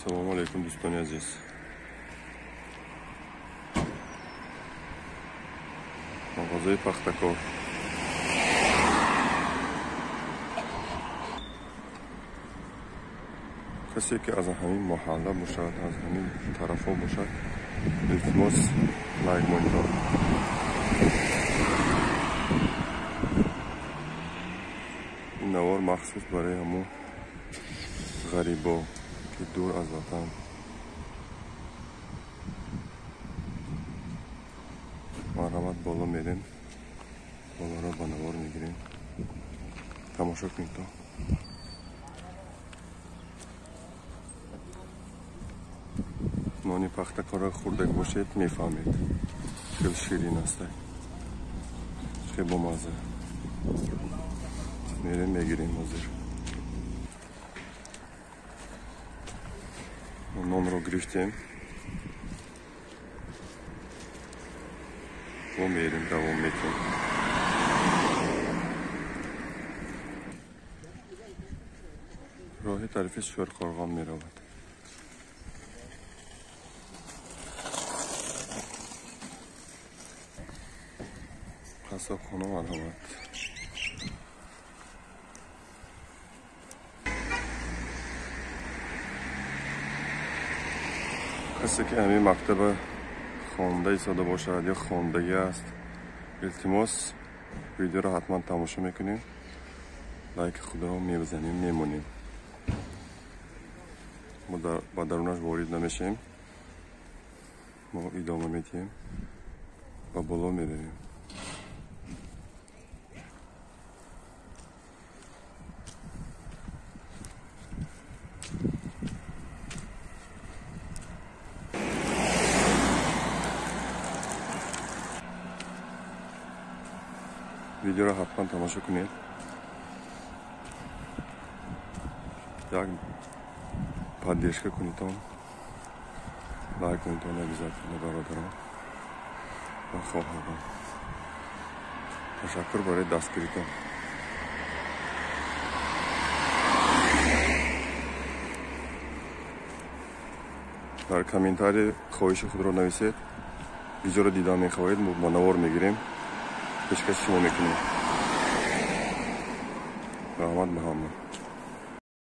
سلام علیکم دوستان عزیز. مغازه پختکار. کسی که از همین محله باشد، از همین طرف ها باشد، التماس لایک مانیتور. این نوار مخصوص برای همون غریبا که دور از وطن مرحمت بالا میرین، بالا را با نوار میگیرین. تماشا کنید تا نانی پختکار را خورده باشید میفهمید. خیلی شیرین است، خیلی بامزه. میرین میگیرین حاضر. نان رو گرفتیم و میریم دوام میکنیم. راه طرف شورقارغان میرود. قصاب خانه مرحمت. کسی که همین مکتب خوانده ایستاده باشد یا خواندگی است، التماس ویدیو را حتما تماشا میکنیم، لایک خود را میبزنیم، میمونیم. ما با درونش وارد نمیشیم، ما ادامه میدیم و بالا میریم. ویدیو را حتما تماشا کنید. یک پادیشکه کنید تا لایک کنید تا نبیزد برادران و خواهران. تشکر برای دستگیریتان. در کامنتاری خواهش خود را نویسید. ویدیو را دیدن میخواهید، ما نوار میگیریم، پیشکش شما میکنیم. رحمت محمد.